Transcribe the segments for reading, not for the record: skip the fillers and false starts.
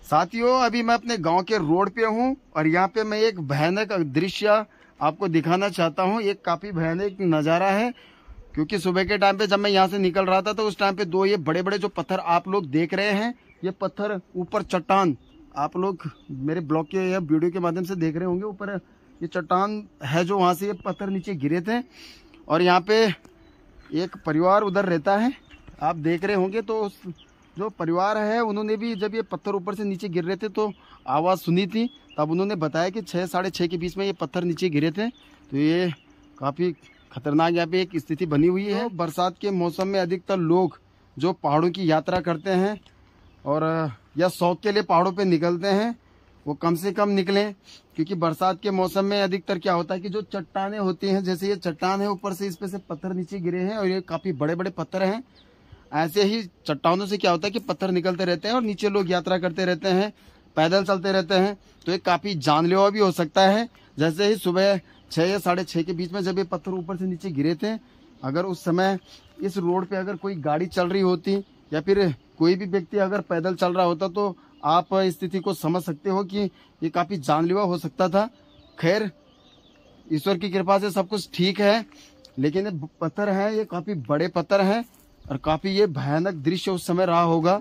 साथियों, अभी मैं अपने गांव के रोड पे हूं और यहाँ पे मैं एक भयानक दृश्य आपको दिखाना चाहता हूं। एक काफी भयानक नज़ारा है, क्योंकि सुबह के टाइम पे जब मैं यहाँ से निकल रहा था तो उस टाइम पे दो ये बड़े बड़े जो पत्थर आप लोग देख रहे हैं, ये पत्थर ऊपर चट्टान, आप लोग मेरे ब्लॉग के या वीडियो के माध्यम से देख रहे होंगे, ऊपर ये चट्टान है जो वहाँ से ये पत्थर नीचे गिरे थे। और यहाँ पे एक परिवार उधर रहता है, आप देख रहे होंगे। तो जो परिवार है उन्होंने भी जब ये पत्थर ऊपर से नीचे गिर रहे थे तो आवाज़ सुनी थी, तब उन्होंने बताया कि 6 साढ़े 6 के बीच में ये पत्थर नीचे गिरे थे। तो ये काफ़ी खतरनाक यहाँ पे एक स्थिति बनी हुई है। बरसात के मौसम में अधिकतर लोग जो पहाड़ों की यात्रा करते हैं और या शौक के लिए पहाड़ों पे निकलते हैं, वो कम से कम निकलें, क्योंकि बरसात के मौसम में अधिकतर क्या होता है कि जो चट्टानें होती हैं, जैसे ये चट्टान है, ऊपर से इस पे से पत्थर नीचे गिरे हैं और ये काफ़ी बड़े बड़े पत्थर हैं। ऐसे ही चट्टानों से क्या होता है कि पत्थर निकलते रहते हैं और नीचे लोग यात्रा करते रहते हैं, पैदल चलते रहते हैं, तो ये काफ़ी जानलेवा भी हो सकता है। जैसे ही सुबह 6 या साढ़े 6 के बीच में जब ये पत्थर ऊपर से नीचे गिरे थे, अगर उस समय इस रोड पे अगर कोई गाड़ी चल रही होती या फिर कोई भी व्यक्ति अगर पैदल चल रहा होता तो आप स्थिति को समझ सकते हो कि ये काफ़ी जानलेवा हो सकता था। खैर, ईश्वर की कृपा से सब कुछ ठीक है, लेकिन ये पत्थर हैं, ये काफ़ी बड़े पत्थर हैं और काफ़ी ये भयानक दृश्य उस समय रहा होगा।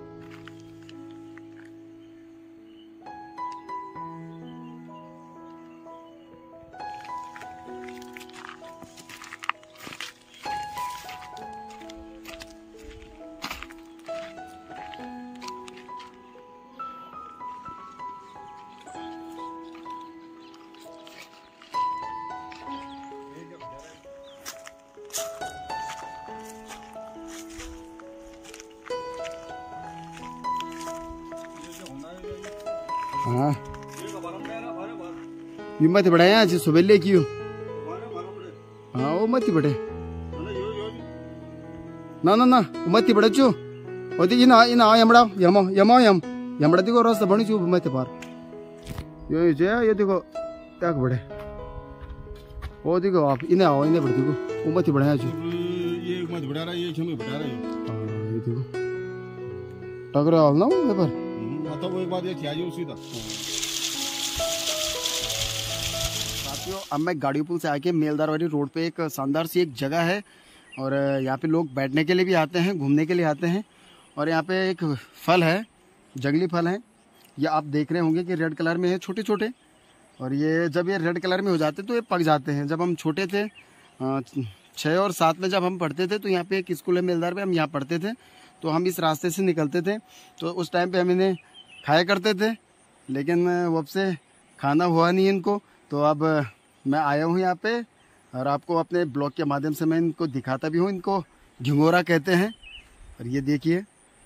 हाँ, ये मत बढ़ाए आज सुबह ले क्यों? हाँ, वो मत बढ़े ना ना ना, मत बढ़े चो। और देखिए ना, इन यमड़ा यमो यमो यम यमड़ा देखो रास्ता बनी चो मत पार। ये देखो क्या बढ़े, वो देखो आप इन्हें आओ, इन्हें बढ़ देखो, वो मत बढ़ाया चो। ये मत बढ़ा रहा है, ये छमे बढ़ा रहा है। ये देखो टकरा हाल ना वो पर, तो वो एक बात ये चाहिए उसी का। साथियों, अब मैं गाड़ी पुल से आके मेलदार वाली रोड पे एक शानदार सी एक जगह है और यहाँ पे लोग बैठने के लिए भी आते हैं, घूमने के लिए आते हैं। और यहाँ पे एक फल है, जंगली फल है, ये आप देख रहे होंगे कि रेड कलर में है, छोटे छोटे। और ये जब ये रेड कलर में हो जाते तो ये पक जाते हैं। जब हम छोटे थे 6 और 7 में जब हम पढ़ते थे तो यहाँ पे एक स्कूल है मेलदार में, हम यहाँ पढ़ते थे, तो हम इस रास्ते से निकलते थे। तो उस टाइम पे हम इन्हें खाया करते थे, लेकिन वो अब से खाना हुआ नहीं इनको। तो अब मैं आया हूँ यहाँ पे और आपको अपने ब्लॉग के माध्यम से मैं इनको दिखाता भी हूँ। इनको घिंगोरा कहते हैं और ये देखिए।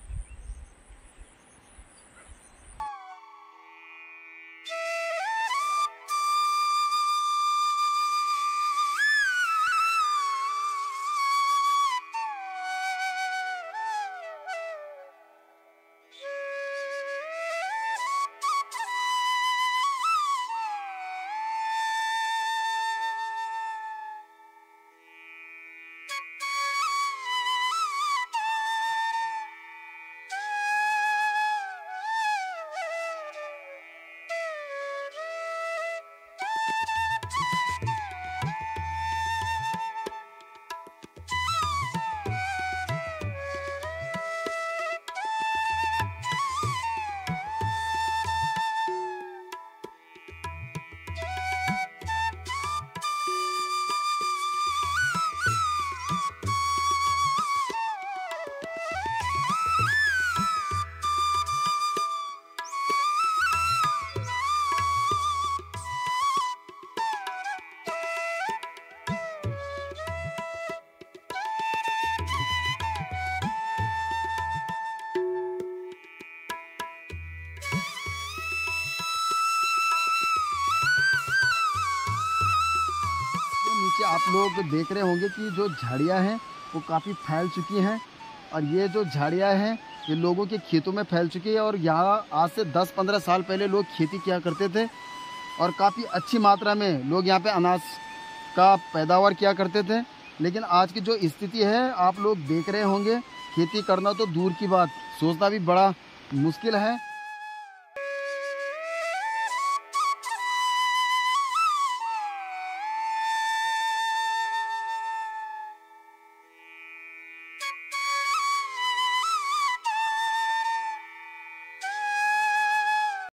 नीचे आप लोग देख रहे होंगे कि जो झाड़ियाँ हैं वो काफ़ी फैल चुकी हैं और ये जो झाड़ियाँ हैं ये लोगों के खेतों में फैल चुकी है। और यहाँ आज से 10-15 साल पहले लोग खेती किया करते थे और काफ़ी अच्छी मात्रा में लोग यहाँ पे अनाज का पैदावार किया करते थे। लेकिन आज की जो स्थिति है आप लोग देख रहे होंगे, खेती करना तो दूर की बात, सोचना भी बड़ा मुश्किल है।